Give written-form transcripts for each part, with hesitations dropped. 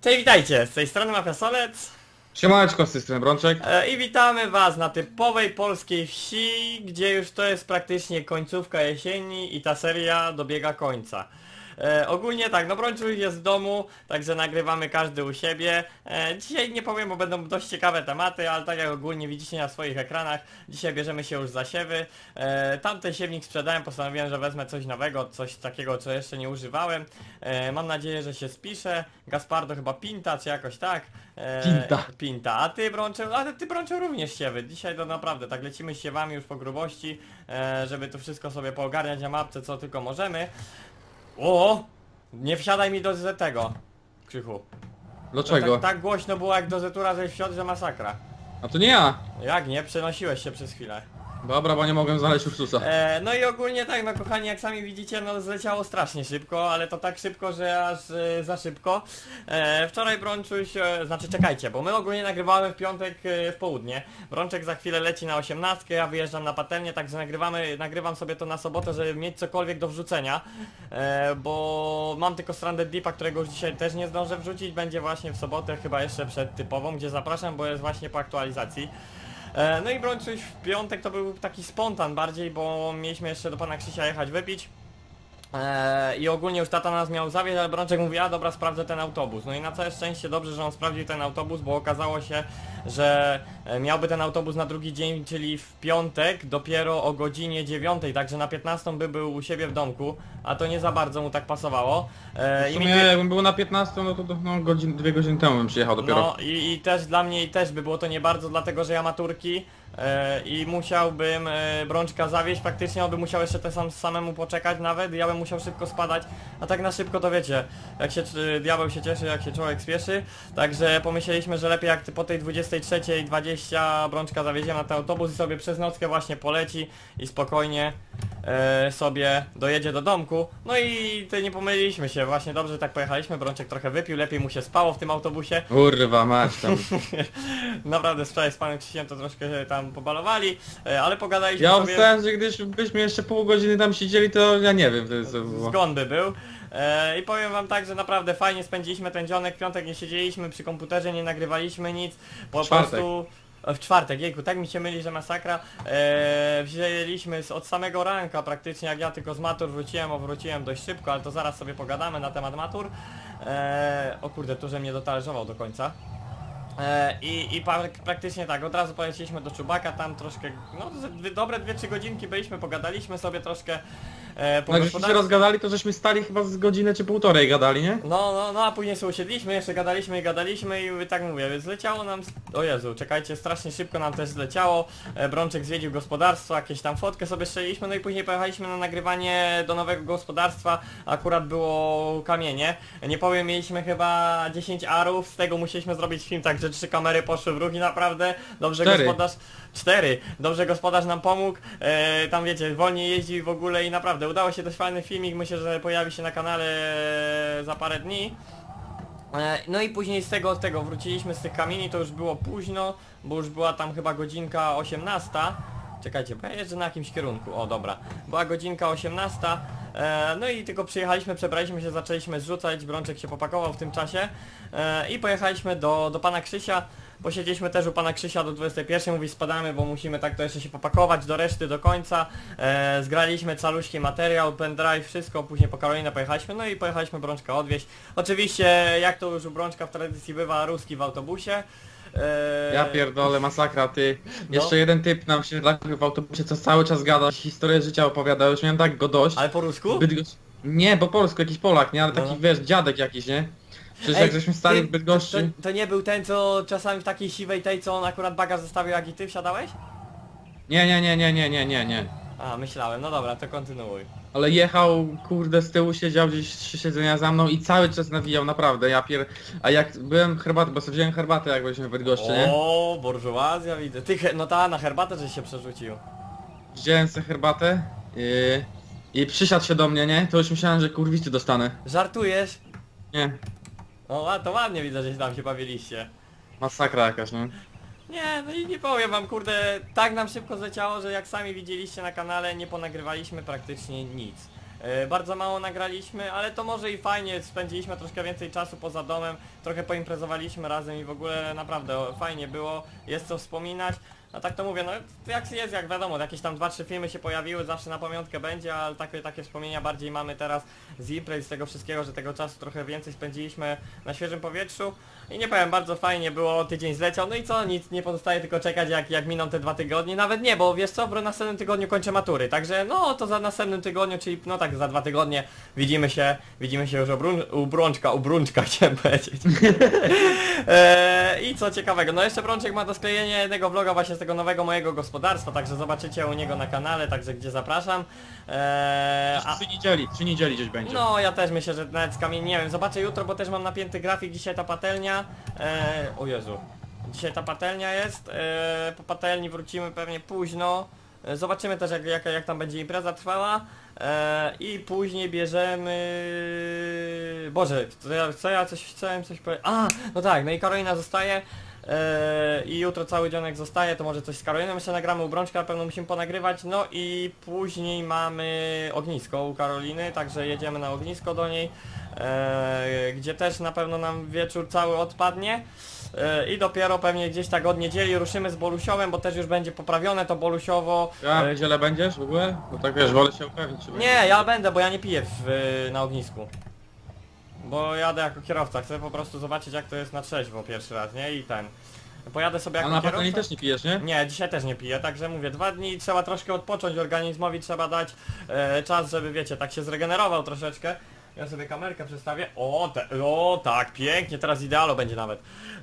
Cześć, witajcie, z tej strony Mafia Solec. Siemaneczko, z tej strony Brączek. I witamy was na typowej polskiej wsi, gdzie już to jest praktycznie końcówka jesieni i ta seria dobiega końca. Ogólnie tak, no Brączuś jest w domu, także nagrywamy każdy u siebie. Dzisiaj nie powiem, bo będą dość ciekawe tematy, ale tak jak ogólnie widzicie na swoich ekranach, dzisiaj bierzemy się już za siewy. Tamten siewnik sprzedałem, postanowiłem, że wezmę coś nowego, coś takiego, co jeszcze nie używałem. Mam nadzieję, że się spisze. Gaspardo chyba Pinta, czy jakoś tak. Pinta. A ty Brączu również siewy. Dzisiaj to naprawdę, tak lecimy z siewami już po grubości, żeby to wszystko sobie poogarniać na mapce, co tylko możemy. O! Nie wsiadaj mi do tego, Krzychu. Dlaczego? Tak głośno było jak do Zetura, że wsiadł, że masakra. A to nie ja. Jak nie? Przenosiłeś się przez chwilę. Dobra, bo nie mogłem znaleźć Ursusa. No i ogólnie tak, no kochani, jak sami widzicie, no zleciało strasznie szybko, ale to tak szybko, że aż za szybko. Wczoraj Brączuś, znaczy czekajcie, bo my ogólnie nagrywamy w piątek w południe. Brączek za chwilę leci na 18, ja wyjeżdżam na patelnię, także nagrywam sobie to na sobotę, żeby mieć cokolwiek do wrzucenia. Bo mam tylko Stranded Deepa, którego już dzisiaj też nie zdążę wrzucić, będzie właśnie w sobotę, chyba jeszcze przed typową, gdzie zapraszam, bo jest właśnie po aktualizacji. No i Brączuś w piątek to był taki spontan bardziej, bo mieliśmy jeszcze do pana Krzysia jechać wypić. I ogólnie już tata nas miał zawieźć, ale Brączek mówi, a dobra, sprawdzę ten autobus. No i na całe szczęście dobrze, że on sprawdził ten autobus, bo okazało się, że miałby ten autobus na drugi dzień, czyli w piątek, dopiero o godzinie 9, także na 15 by był u siebie w domku, a to nie za bardzo mu tak pasowało. W sumie jakbym był na 15, no to no, 2 godziny temu bym przyjechał dopiero. No i też dla mnie też by było to nie bardzo, dlatego że ja maturki i musiałbym Brączka zawieźć, praktycznie on by musiał jeszcze samemu poczekać nawet, ja bym musiał szybko spadać, a tak na szybko to wiecie, jak się diabeł się cieszy, jak się człowiek spieszy, także pomyśleliśmy, że lepiej jak po tej 23:20 Brączka zawieziemy na ten autobus i sobie przez nockę właśnie poleci i spokojnie sobie dojedzie do domku. No i nie pomyliliśmy się, właśnie dobrze tak pojechaliśmy, Brączek trochę wypił, lepiej mu się spało w tym autobusie. Kurwa mać tam. Naprawdę wczoraj z panem Krzysiem to troszkę tam pobalowali, ale pogadaliśmy Ja sobie... obstałem, że gdybyśmy jeszcze pół godziny tam siedzieli, to ja nie wiem, to jest... Zgon by był. I powiem wam tak, że naprawdę fajnie spędziliśmy ten dzionek, w piątek nie siedzieliśmy przy komputerze, nie nagrywaliśmy nic, po prostu... W czwartek, jejku, tak mi się myli, że masakra. Wzięliśmy od samego ranka praktycznie, jak ja tylko z matur wróciłem dość szybko, ale to zaraz sobie pogadamy na temat matur. O kurde, tu że mnie dotalerzował do końca. Praktycznie tak, od razu poleciliśmy do Czubaka, tam troszkę, no dobre 2-3 godzinki byliśmy, pogadaliśmy sobie troszkę po Jak żeśmy się rozgadali, to żeśmy stali chyba z godzinę czy półtorej gadali, nie? No, a później sobie usiedliśmy, jeszcze gadaliśmy i tak mówię, zleciało nam, o Jezu, czekajcie, strasznie szybko nam też zleciało. Brączek zwiedził gospodarstwo, jakieś tam fotkę sobie strzeliśmy, no i później pojechaliśmy na nagrywanie do nowego gospodarstwa, akurat było kamienie, nie powiem, mieliśmy chyba 10 arów, z tego musieliśmy zrobić film, także 3 kamery poszły w ruch i naprawdę dobrze 4. gospodarz... 4. Dobrze gospodarz nam pomógł, tam wiecie, wolniej jeździł w ogóle i naprawdę udało się dość fajny filmik, myślę, że pojawi się na kanale za parę dni. No i później z tego wróciliśmy z tych kamieni, to już było późno, bo już była tam chyba godzinka 18. Czekajcie, bo ja jeżdżę na jakimś kierunku, o dobra, była godzinka 18. No i tylko przyjechaliśmy, przebraliśmy się, zaczęliśmy zrzucać, Brączek się popakował w tym czasie i pojechaliśmy do pana Krzysia. Posiedzieliśmy też u pana Krzysia do 21, mówi spadamy, bo musimy tak to jeszcze się popakować do reszty, do końca. Zgraliśmy caluśki materiał, pendrive, wszystko, później po Karolinę pojechaliśmy, no i pojechaliśmy Brączka odwieźć. Oczywiście, jak to już u Brączka w tradycji bywa, ruski w autobusie. Ja pierdolę, masakra, ty. No. Jeszcze jeden typ nam się w autobusie, co cały czas gada, historię życia opowiada, już miałem tak go dość. Ale po rusku? Nie, po polsku, jakiś Polak, nie? Ale taki, No. wiesz, dziadek jakiś, nie? Przecież Ej, jak żeśmy stali w Bydgoszczy... To nie był ten, co czasami w takiej siwej tej, co on akurat bagaż zostawił, jak i ty wsiadałeś? Nie. A, myślałem, no dobra, to kontynuuj. Ale jechał, kurde, z tyłu siedział gdzieś 3 siedzenia za mną i cały czas nawijał, naprawdę, A jak byłem herbatę, bo sobie wziąłem herbatę, jak byliśmy w Bydgoszczy, nie? O, burżuazja widzę. Ty, no ta, na herbatę żeś się przerzucił. Wziąłem sobie herbatę i przysiadł się do mnie, nie? To już myślałem, że kurwicy dostanę. Żartujesz? Nie, O, a to ładnie widzę, że się tam się bawiliście. masakra jakaś, nie? Nie, no i nie powiem wam, kurde, tak nam szybko zleciało, że jak sami widzieliście na kanale, nie ponagrywaliśmy praktycznie nic. Bardzo mało nagraliśmy, ale to może i fajnie, spędziliśmy troszkę więcej czasu poza domem, trochę poimprezowaliśmy razem i w ogóle naprawdę fajnie było, jest co wspominać. A tak to mówię, no jak jest, jak wiadomo, jakieś tam 2-3 filmy się pojawiły, zawsze na pamiątkę będzie, ale takie wspomnienia bardziej mamy teraz z imprez, z tego wszystkiego, że tego czasu trochę więcej spędziliśmy na świeżym powietrzu. I nie powiem, bardzo fajnie było, tydzień zleciał, no i co, nic nie pozostaje tylko czekać jak miną te 2 tygodnie, nawet nie, bo wiesz co, w następnym tygodniu kończę matury, także no to za następnym tygodniu, czyli no tak za 2 tygodnie widzimy się już u Brączka chciałem powiedzieć. I co ciekawego, no jeszcze Brączek ma do sklejenia jednego vloga właśnie z tego nowego mojego gospodarstwa, także zobaczycie u niego na kanale, także gdzie zapraszam. 3 niedzieli gdzieś będzie. No ja też myślę, że nawet z kamieni, nie wiem, zobaczę jutro, bo też mam napięty grafik, dzisiaj ta patelnia, o Jezu, dzisiaj ta patelnia jest, po patelni wrócimy pewnie późno, zobaczymy też jak tam będzie impreza trwała, i później bierzemy, Boże, chciałem coś powiedzieć, no tak, no i Karolina zostaje. I jutro cały dzionek zostaje, to może coś z Karoliną jeszcze nagramy, u Brączka na pewno musimy ponagrywać, no i później mamy ognisko u Karoliny, także jedziemy na ognisko do niej, gdzie też na pewno nam wieczór cały odpadnie. I dopiero pewnie gdzieś tak od niedzieli ruszymy z Bolusiowem, bo też już będzie poprawione to Bolusiowo. Ja w niedzielę będziesz w ogóle? Bo tak wiesz, wolę się upewnić. Nie, ja będę, bo ja nie piję na ognisku. Bo jadę jako kierowca, chcę po prostu zobaczyć jak to jest na trzeźwo pierwszy raz, nie? I pojadę sobie jako A na kierowca. patelni też nie pijesz, nie? Nie, dzisiaj też nie piję, także mówię, 2 dni trzeba troszkę odpocząć, organizmowi trzeba dać czas, żeby wiecie, tak się zregenerował troszeczkę. Ja sobie kamerkę przestawię, o tak, pięknie, teraz idealo będzie nawet.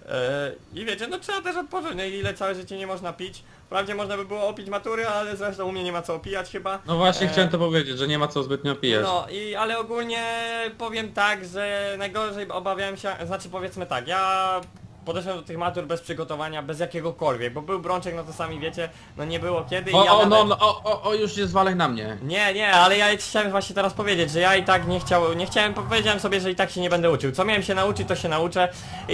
I wiecie, no trzeba też odpocząć, no i ile całe życie nie można pić. Wprawdzie można by było opić matury, ale zresztą u mnie nie ma co opijać chyba. No właśnie chciałem to powiedzieć, że nie ma co zbytnio pijać. No ale ogólnie powiem tak, że najgorzej obawiałem się, znaczy powiedzmy tak, ja podeszłem do tych matur bez przygotowania, bez jakiegokolwiek, bo był Brączek, no to sami wiecie, no nie było kiedy i ja nawet... już się zwalaj na mnie. Nie, ale ja chciałem właśnie teraz powiedzieć, że ja i tak nie chciałem, powiedziałem sobie, że i tak się nie będę uczył. Co miałem się nauczyć, to się nauczę.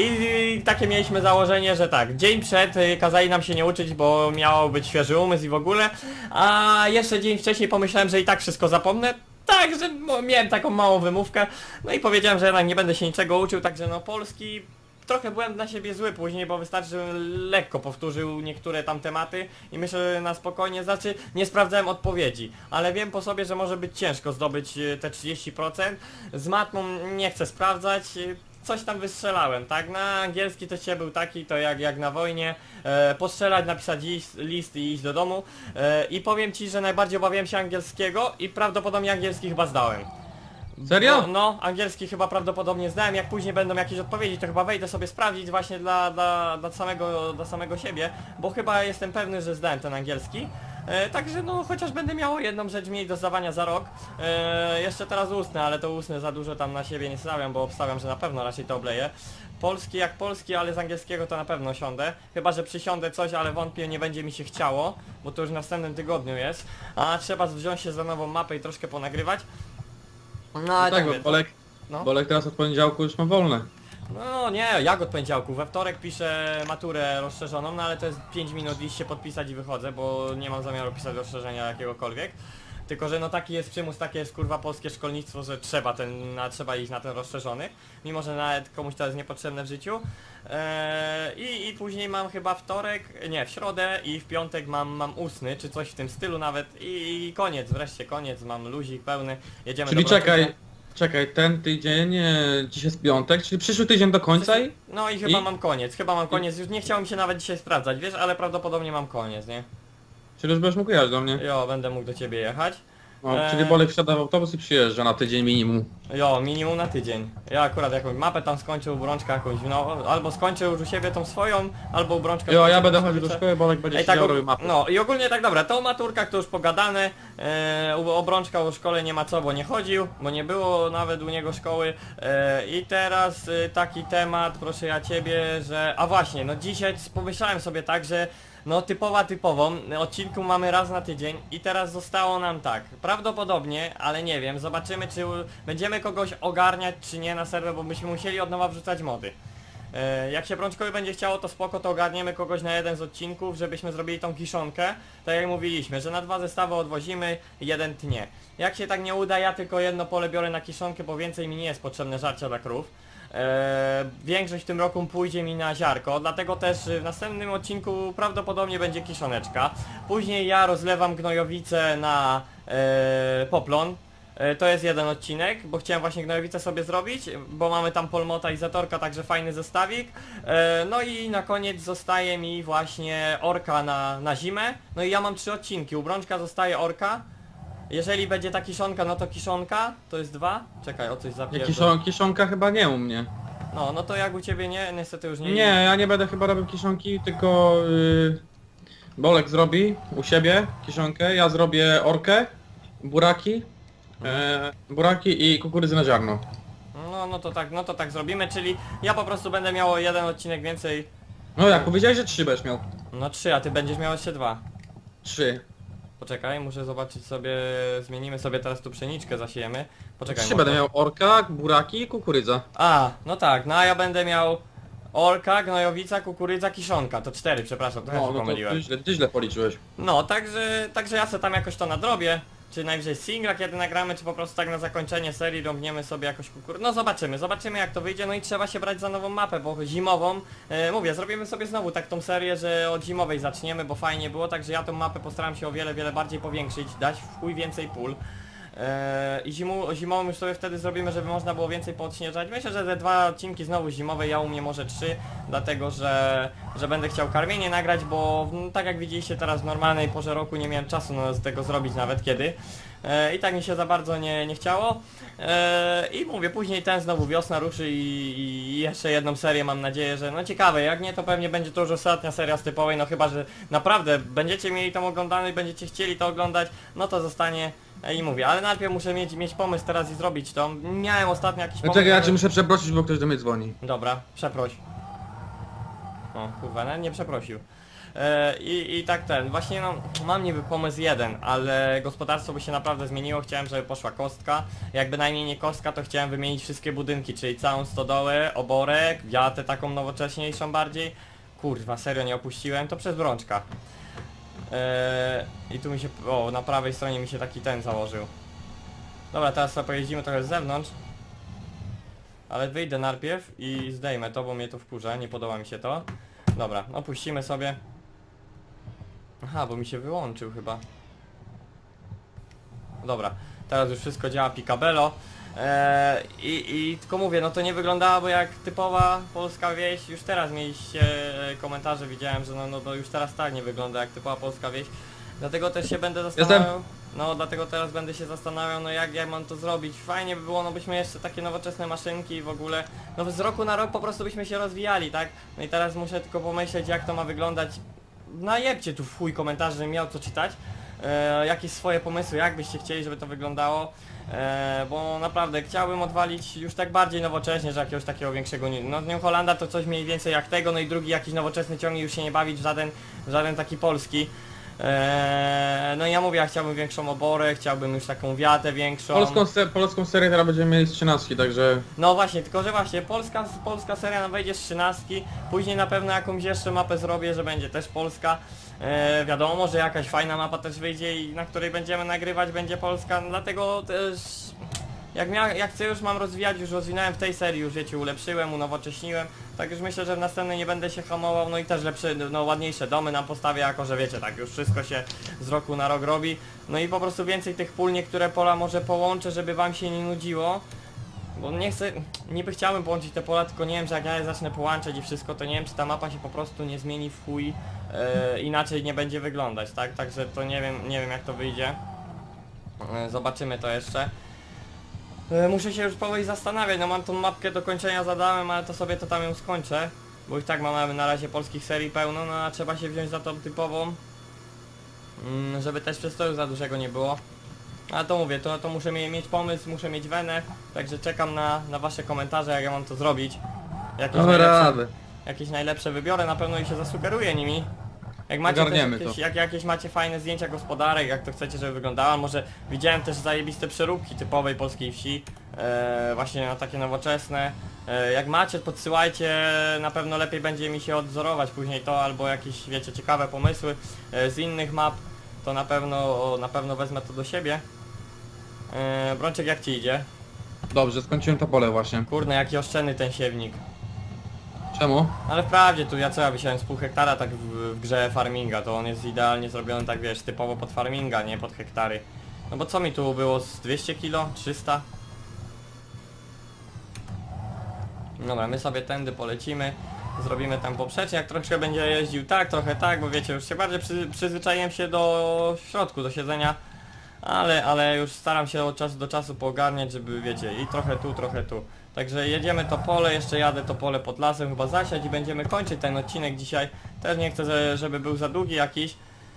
I takie mieliśmy założenie, że tak, dzień przed kazali nam się nie uczyć, bo miał być świeży umysł i w ogóle, a jeszcze dzień wcześniej pomyślałem, że i tak wszystko zapomnę. Tak, że miałem taką małą wymówkę, no i powiedziałem, że jednak nie będę się niczego uczył, także no polski... Trochę byłem na siebie zły później, bo wystarczy, żebym lekko powtórzył niektóre tam tematy i myślę, że na spokojnie, znaczy nie sprawdzałem odpowiedzi, ale wiem po sobie, że może być ciężko zdobyć te 30%. Z matmą nie chcę sprawdzać, coś tam wystrzelałem, tak? Na angielski to dzisiaj był taki, to jak na wojnie, postrzelać, napisać list i iść do domu. I powiem ci, że najbardziej obawiałem się angielskiego i prawdopodobnie angielski chyba zdałem. Serio? No, angielski chyba prawdopodobnie zdałem, jak później będą jakieś odpowiedzi, to chyba wejdę sobie sprawdzić właśnie dla samego siebie, bo chyba jestem pewny, że zdałem ten angielski. Także no, chociaż będę miał jedną rzecz mniej do zdawania za rok. Jeszcze teraz ustne, ale to ustne za dużo tam na siebie nie stawiam, bo obstawiam, że na pewno raczej to obleję. Polski jak polski, ale z angielskiego to na pewno siądę. Chyba, że przysiądę coś, ale wątpię, nie będzie mi się chciało, bo to już w następnym tygodniu jest. A trzeba wziąć się za nową mapę i troszkę ponagrywać. No ale tak, mówię, Bolek, no. Bolek teraz od poniedziałku już ma wolne. No nie, jak od poniedziałku, we wtorek piszę maturę rozszerzoną, no ale to jest 5 minut iść się podpisać i wychodzę, bo nie mam zamiaru pisać rozszerzenia jakiegokolwiek. Tylko że no taki jest przymus, takie jest kurwa polskie szkolnictwo, że trzeba iść na ten rozszerzony, mimo że nawet komuś to jest niepotrzebne w życiu. I później mam chyba w środę i w piątek mam ustny, czy coś w tym stylu nawet i koniec, wreszcie koniec, mam luzik pełny, jedziemy Czyli do Wrocławia. czekaj, ten tydzień, dziś jest piątek, czyli przyszły tydzień do końca i... No i chyba mam koniec, już nie chciało mi się nawet dzisiaj sprawdzać, wiesz, ale prawdopodobnie mam koniec, nie? Czyli już będziesz mógł jechać do mnie. Jo, będę mógł do ciebie jechać. Czyli Bolek wsiada w autobus i przyjeżdża na tydzień minimum. Jo, minimum na tydzień. Ja akurat jakąś mapę tam skończył, u Brączka jakąś, no, albo skończył już u siebie tą swoją, albo u Brączka... Jo, ja będę chodził do szkoły, Bolek będzie tak, siedział, robił mapę. no i ogólnie tak dobra, to maturka to już pogadane, u Brączka u szkole nie ma co, bo nie chodził, bo nie było nawet u niego szkoły. I teraz taki temat, proszę ja ciebie, że... A właśnie, no dzisiaj pomyślałem sobie tak, że no typową, odcinku mamy raz na tydzień i teraz zostało nam tak, prawdopodobnie, ale nie wiem, zobaczymy czy będziemy kogoś ogarniać czy nie na serwer, bo byśmy musieli od nowa wrzucać mody. Jak się Brączkowi będzie chciało, to spoko, to ogarniemy kogoś na jeden z odcinków, żebyśmy zrobili tą kiszonkę. Tak jak mówiliśmy, że na 2 zestawy odwozimy, jeden tnie. Jak się tak nie uda, ja tylko jedno pole biorę na kiszonkę, bo więcej mi nie jest potrzebne żarcia dla krów. Większość w tym roku pójdzie mi na ziarko, dlatego też w następnym odcinku prawdopodobnie będzie kiszoneczka. Później ja rozlewam gnojowicę na poplon. To jest jeden odcinek, bo chciałem właśnie gnojowicę sobie zrobić, bo mamy tam polmota i zatorka, także fajny zestawik. No i na koniec zostaje mi właśnie orka na zimę. No i ja mam 3 odcinki, u Brączka zostaje orka. Jeżeli będzie ta kiszonka, no to kiszonka, to jest 2. Czekaj, o coś zapierdol. Kiszonka chyba nie u mnie. No to jak u ciebie nie, niestety już nie. Nie, ja nie będę chyba robił kiszonki, tylko Bolek zrobi u siebie kiszonkę, ja zrobię orkę, buraki, buraki i kukurydzy na ziarno. No to tak zrobimy, czyli ja po prostu będę miał jeden odcinek więcej. No jak powiedziałeś, że 3 będziesz miał. No 3, a ty będziesz miał jeszcze 2. 3. Poczekaj, muszę zobaczyć sobie, zmienimy sobie teraz tu pszeniczkę, zasiejemy. Poczekaj. 3 będę miał orka, buraki i kukurydza. A, no tak, no a ja będę miał orka, gnojowica, kukurydza, kiszonka, to 4, przepraszam, trochę się No to pomyliłem. ty źle policzyłeś. No, także ja sobie tam jakoś to nadrobię. Czy najwyżej singla kiedy nagramy, czy po prostu tak na zakończenie serii rąbniemy sobie jakoś kukurydzę. No zobaczymy jak to wyjdzie, no i trzeba się brać za nową mapę, bo zimową, mówię, zrobimy sobie znowu tak tą serię, że od zimowej zaczniemy, bo fajnie było, także ja tą mapę postaram się o wiele bardziej powiększyć, dać w chuj więcej pól. I zimową już sobie wtedy zrobimy, żeby można było więcej poodśnieżać. Myślę, że te 2 odcinki znowu zimowe, ja u mnie może 3, dlatego że będę chciał karmienie nagrać, bo tak jak widzieliście teraz w normalnej porze roku nie miałem czasu z tego zrobić nawet kiedy. I tak mi się za bardzo nie chciało. I mówię, później ten znowu wiosna ruszy i jeszcze jedną serię mam nadzieję, że no ciekawe, jak nie to pewnie będzie to już ostatnia seria z typowej, no chyba, że naprawdę będziecie mieli tą oglądaną i będziecie chcieli to oglądać, no to zostanie. I mówię, ale najpierw muszę mieć pomysł teraz i zrobić to. Miałem ostatnio jakiś pomysł. Czekaj, ja cię muszę przeprosić, bo ktoś do mnie dzwoni. Dobra, przeproś. O kurwa, nawet nie przeprosił. I tak właśnie no, mam niby pomysł jeden, ale gospodarstwo by się naprawdę zmieniło, chciałem, żeby poszła kostka. Jak bynajmniej nie kostka, to chciałem wymienić wszystkie budynki, czyli całą stodołę, oborek, wiatę taką nowocześniejszą bardziej. Kurwa, serio nie opuściłem, to przez Brączka. I tu mi się, na prawej stronie mi się taki ten założył. Dobra, teraz sobie pojeździmy trochę z zewnątrz. Ale wyjdę najpierw i zdejmę to, bo mnie to wkurza, nie podoba mi się to. Dobra, opuścimy sobie. Aha, bo mi się wyłączył chyba. Dobra, teraz już wszystko działa picabello. I tylko mówię, no to nie wyglądało jak typowa polska wieś. Już teraz mieliście komentarze, widziałem, że no już teraz tak nie wygląda jak typowa polska wieś. Dlatego też się będę zastanawiał. No dlatego teraz będę się zastanawiał, no jak mam to zrobić. Fajnie by było, no byśmy jeszcze takie nowoczesne maszynki i w ogóle, no z roku na rok po prostu byśmy się rozwijali, tak? No i teraz muszę tylko pomyśleć, jak to ma wyglądać. Najebcie tu w chuj komentarzy, żebym miał co czytać. Jakieś swoje pomysły, jak byście chcieli, żeby to wyglądało. Bo naprawdę chciałbym odwalić już tak bardziej nowocześnie, że jakiegoś takiego większego, no New Hollanda to coś mniej więcej jak tego, no i drugi jakiś nowoczesny ciągnik, już się nie bawić w żaden taki polski. No i ja mówię, ja chciałbym większą oborę, chciałbym już taką wiatę większą. Polską serię teraz będziemy mieli z 13, także... No właśnie, tylko że właśnie polska seria nam wejdzie z 13, później na pewno jakąś jeszcze mapę zrobię, że będzie też polska. Wiadomo, że jakaś fajna mapa też wyjdzie i na której będziemy nagrywać będzie polska, no dlatego też jak chcę już mam rozwijać, już rozwinąłem w tej serii, już wiecie, ulepszyłem, unowocześniłem, tak już myślę, że w następnej nie będę się hamował, no i też lepsze, no ładniejsze domy nam postawię, jako że wiecie, tak już wszystko się z roku na rok robi, no i po prostu więcej tych pól, niektóre pola może połączę, żeby wam się nie nudziło. Bo nie chcę, niby chciałbym połączyć te pola, tylko nie wiem, że jak ja je zacznę połączać i wszystko, to nie wiem, czy ta mapa się po prostu nie zmieni w chuj, inaczej nie będzie wyglądać, tak? Także to nie wiem jak to wyjdzie. Zobaczymy to jeszcze. Muszę się już powoli zastanawiać, no mam tą mapkę do kończenia zadałem, ale to sobie to tam ją skończę. Bo już tak mamy na razie polskich serii pełno, no a trzeba się wziąć za tą typową. Żeby też przestoju za dużego nie było. Ale to mówię, to muszę mieć pomysł, muszę mieć wenę, także czekam na wasze komentarze, jak ja mam to zrobić. Jakieś najlepsze wybiorę na pewno i się zasugeruję nimi. Jak macie też Ogarniemy jakieś, to. jak jakieś macie fajne zdjęcia gospodarek, jak to chcecie, żeby wyglądała, może widziałem też zajebiste przeróbki typowej polskiej wsi, właśnie na takie nowoczesne. Jak macie, podsyłajcie, na pewno lepiej będzie mi się odwzorować później to, albo jakieś, wiecie, ciekawe pomysły z innych map, to na pewno wezmę to do siebie. Brączek, jak ci idzie? Dobrze, skończyłem to pole właśnie. Kurde, jaki oszczędny ten siewnik. Czemu? Ale wprawdzie tu ja wysiałem z pół hektara tak w grze farminga, to on jest idealnie zrobiony tak, wiesz, typowo pod farminga, nie pod hektary. No bo co mi tu było, z 200 kilo? 300? Dobra, my sobie tędy polecimy, zrobimy tam poprzecznie, jak troszkę będzie jeździł tak, trochę tak, bo wiecie, już się bardziej przyzwyczaiłem się do środku, do siedzenia, ale już staram się od czasu do czasu poogarniać, żeby, wiecie, i trochę tu, trochę tu. Także jedziemy to pole, jeszcze jadę to pole pod lasem, chyba zasiać i będziemy kończyć ten odcinek dzisiaj. Też nie chcę, żeby był za długi jakiś.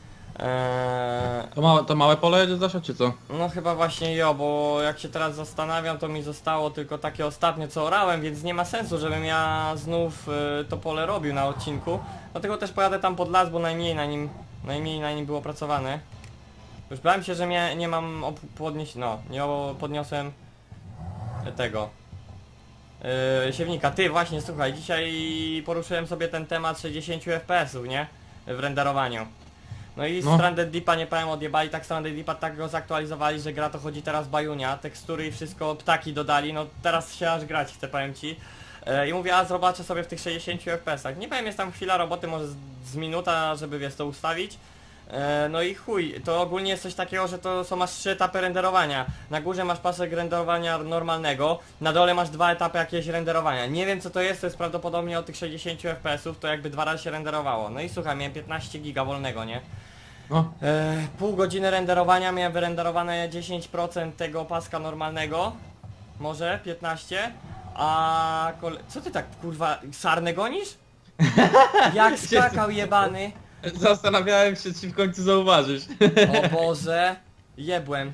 To małe pole jedzie zasiać, czy co? No chyba właśnie jo, bo jak się teraz zastanawiam, to mi zostało tylko takie ostatnie co orałem, więc nie ma sensu, żebym ja znów to pole robił na odcinku. Dlatego też pojadę tam pod las, bo najmniej na nim było opracowane. Już bałem się, że nie mam podnieść, no, nie podniosłem tego siewnika. Ty, właśnie, słuchaj, dzisiaj poruszyłem sobie ten temat 60 FPS-ów, nie? W renderowaniu. No i No. Stranded Deepa, nie powiem, odjebali tak Stranded Deepa, tak go zaktualizowali, że gra to chodzi teraz bajunia, tekstury i wszystko, ptaki dodali, no teraz się aż grać chce, powiem ci. I mówię, a zobaczę sobie w tych 60 FPS-ach. Nie powiem, jest tam chwila roboty, może z minuta, żeby, wiesz, to ustawić. No i chuj, to ogólnie jest coś takiego, że to są masz 3 etapy renderowania. Na górze masz pasek renderowania normalnego, na dole masz 2 etapy jakiegoś renderowania. Nie wiem co to jest prawdopodobnie od tych 60 FPS-ów, to jakby 2 razy się renderowało. No i słuchaj, miałem 15 giga wolnego, nie? No. Pół godziny renderowania, miałem wyrenderowane 10% tego paska normalnego. Może 15. A co ty tak kurwa sarnę gonisz? Jak skakał jebany. Zastanawiałem się, czy w końcu zauważysz. O Boże, jebłem.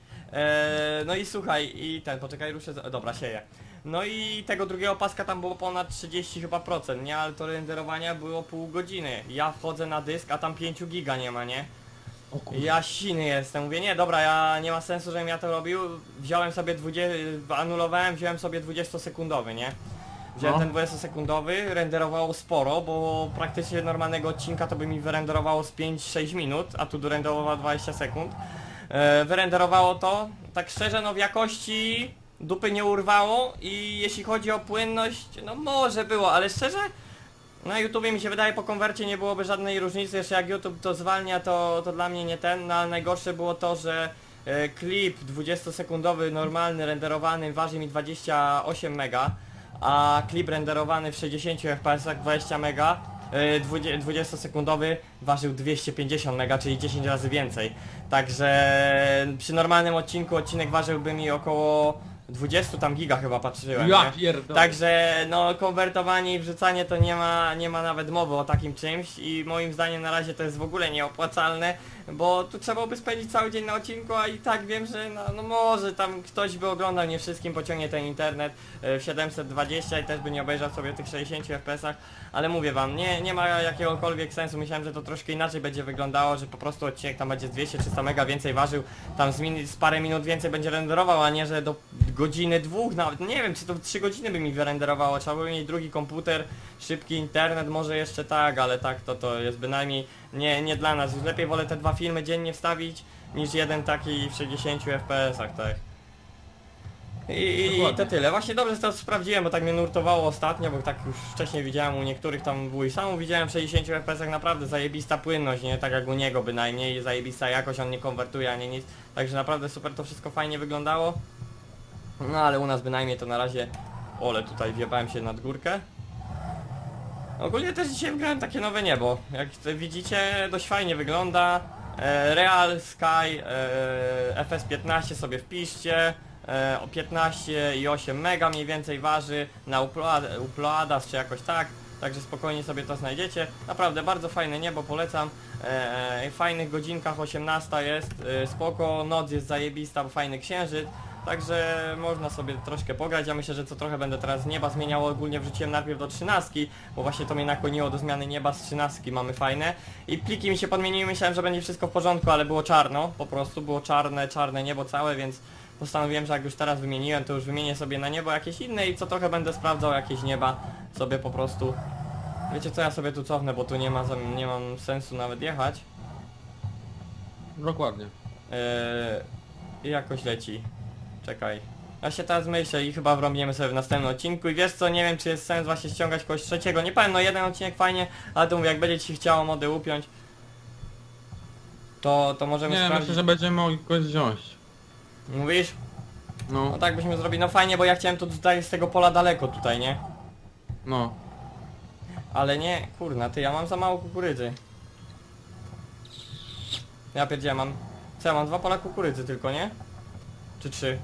No i słuchaj, i ten, poczekaj, ruszę, dobra, sieję. No i tego drugiego paska tam było ponad 30 chyba procent, nie? Ale to renderowania było pół godziny. Ja wchodzę na dysk, a tam 5 giga nie ma, nie? O kurde. Ja siny jestem, mówię, nie, dobra, ja nie ma sensu, żebym ja to robił. Wziąłem sobie anulowałem, wziąłem sobie 20-sekundowy, nie? Wziąłem No. ten 20-sekundowy, renderowało sporo, bo praktycznie normalnego odcinka to by mi wyrenderowało z 5-6 minut, a tu dorenderowało 20 sekund. Wyrenderowało to, tak szczerze, no w jakości dupy nie urwało i jeśli chodzi o płynność, no może było, ale szczerze, na YouTubie mi się wydaje po konwercie nie byłoby żadnej różnicy, jeszcze jak YouTube to zwalnia, to dla mnie nie ten, no ale najgorsze było to, że klip 20-sekundowy normalny renderowany waży mi 28 mega, a klip renderowany w 60 fps 20 mega 20-sekundowy ważył 250 mega, czyli 10 razy więcej. Także przy normalnym odcinku odcinek ważyłby mi około 20 tam giga chyba patrzyłem, Ja nie? pierdolę. Także no konwertowanie i wrzucanie to nie ma nawet mowy o takim czymś i moim zdaniem na razie to jest w ogóle nieopłacalne, bo tu trzeba by spędzić cały dzień na odcinku, a i tak wiem, że no może tam ktoś by oglądał, nie wszystkim pociągnie ten internet w 720 i też by nie obejrzał sobie tych 60 fps-ach, ale mówię wam, nie ma jakiegokolwiek sensu. Myślałem, że to troszkę inaczej będzie wyglądało, że po prostu odcinek tam będzie 200-300 mega więcej ważył, tam z parę minut więcej będzie renderował, a nie, że do godziny, dwóch nawet, nie wiem, czy to 3 godziny by mi wyrenderowało, trzeba by mieć drugi komputer, szybki internet, może jeszcze tak, ale tak to jest bynajmniej nie dla nas. Już lepiej wolę te 2 filmy dziennie wstawić, niż jeden taki w 60 fps-ach, tak. I to tyle. Właśnie dobrze, że to sprawdziłem, bo tak mnie nurtowało ostatnio, bo tak już wcześniej widziałem u niektórych tam było i sam widziałem w 60 fps naprawdę zajebista płynność, nie? Tak jak u niego bynajmniej, zajebista jakość, on nie konwertuje ani nic. Także naprawdę super to wszystko fajnie wyglądało. No ale u nas bynajmniej to na razie... Ole, tutaj wjebałem się nad górkę. Ogólnie też dzisiaj wgrałem takie nowe niebo. Jak widzicie, dość fajnie wygląda. Real Sky FS15 sobie wpiszcie. O 15,8 mega mniej więcej waży na Uploadas czy jakoś tak. Także spokojnie sobie to znajdziecie. Naprawdę bardzo fajne niebo, polecam. W fajnych godzinkach 18 jest, spoko, noc jest zajebista, bo fajny księżyc. Także można sobie troszkę pograć. Ja myślę, że co trochę będę teraz nieba zmieniał. Ogólnie wrzuciłem najpierw do 13, bo właśnie to mnie nakłoniło do zmiany nieba z 13. Mamy fajne. I pliki mi się podmieniły, myślałem, że będzie wszystko w porządku, ale było czarno. Po prostu było czarne niebo całe, więc postanowiłem, że jak już teraz wymieniłem, to już wymienię sobie na niebo jakieś inne i co trochę będę sprawdzał jakieś nieba sobie po prostu. Wiecie co, ja sobie tu cofnę, bo tu nie mam sensu nawet jechać. Dokładnie. I jakoś leci. Czekaj. Ja się teraz myślę i chyba wrąbniemy sobie w następnym odcinku i wiesz co, nie wiem czy jest sens właśnie ściągać kogoś trzeciego. Nie powiem, no jeden odcinek fajnie, ale to mówię, jak będzie ci chciało mody upiąć, to możemy Nie, sprawdzić. myślę, że będziemy mogli kogoś wziąć. Mówisz? No, No tak byśmy zrobili, no fajnie, bo ja chciałem to tutaj z tego pola daleko tutaj, nie? no. Ale nie, kurna, ty, ja mam za mało kukurydzy. Ja pierdzielę, mam... Co, ja mam 2 pola kukurydzy tylko, nie? Czy 3?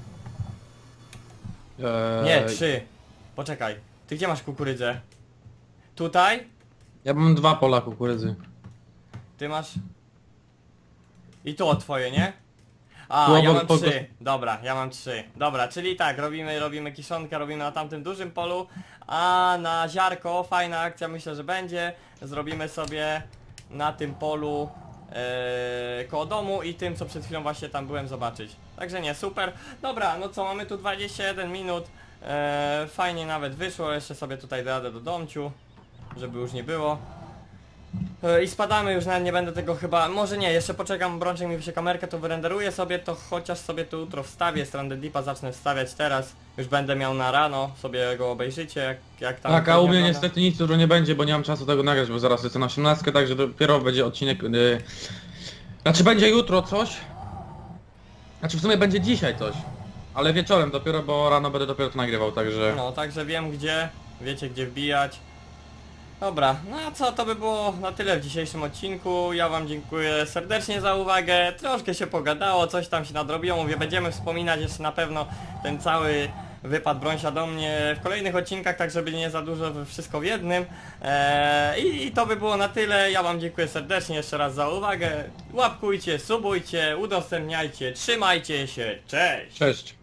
Nie, 3. Poczekaj. Ty gdzie masz kukurydzę? Tutaj? Ja mam 2 pola kukurydzy. Ty masz... I to twoje, nie? A, Tu ja obok mam 3. Dobra, ja mam 3. Dobra, czyli tak, robimy kiszonkę, robimy na tamtym dużym polu, a na ziarko, fajna akcja myślę, że będzie. Zrobimy sobie na tym polu koło domu i tym, co przed chwilą właśnie tam byłem zobaczyć. Także nie, super. Dobra, no co, mamy tu 21 minut. Fajnie nawet wyszło, jeszcze sobie tutaj dojadę do domciu, żeby już nie było. I spadamy już, nawet nie będę tego chyba, może nie, jeszcze poczekam, Brączek mi wyśle kamerkę, to wyrenderuję sobie, to chociaż sobie to jutro wstawię, Stranded Deepa zacznę wstawiać teraz, już będę miał na rano, sobie go obejrzycie, jak tam... Tak, a u mnie wygląda. niestety nic dużo nie będzie, bo nie mam czasu tego nagrać, bo zaraz lecę na 18, także dopiero będzie odcinek... Znaczy będzie jutro coś. Znaczy w sumie będzie dzisiaj coś. Ale wieczorem dopiero, bo rano będę dopiero to nagrywał, także... No, także wiem gdzie, wiecie gdzie wbijać. Dobra, no a co, to by było na tyle w dzisiejszym odcinku. Ja wam dziękuję serdecznie za uwagę. Troszkę się pogadało, coś tam się nadrobiło. Mówię, będziemy wspominać jeszcze na pewno ten cały wypad Brąsia do mnie w kolejnych odcinkach, tak żeby nie za dużo wszystko w jednym. I to by było na tyle. Ja wam dziękuję serdecznie jeszcze raz za uwagę. Łapkujcie, subujcie, udostępniajcie, trzymajcie się, cześć! Cześć!